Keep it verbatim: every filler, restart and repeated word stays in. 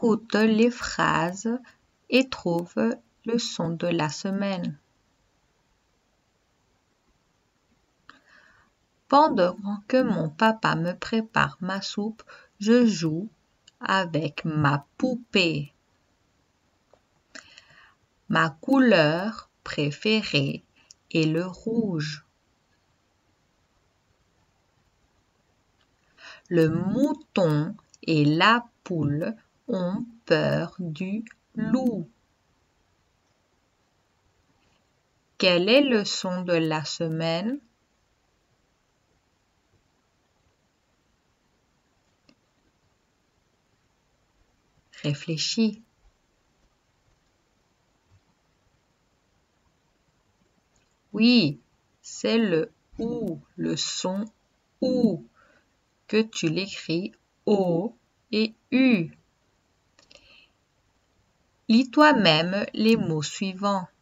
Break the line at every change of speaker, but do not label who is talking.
Écoute les phrases et trouve le son de la semaine. Pendant que mon papa me prépare ma soupe, je joue avec ma poupée. Ma couleur préférée est le rouge. Le mouton et la poule ont peur du loup. Quel est le son de la semaine? Réfléchis. Oui, c'est le OU, le son OU, que tu l'écris O et U. Lis toi-même les mots suivants.